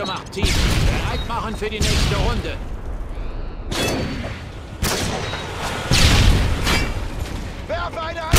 gemacht, Team. Bereit machen für die nächste Runde. Werfe eine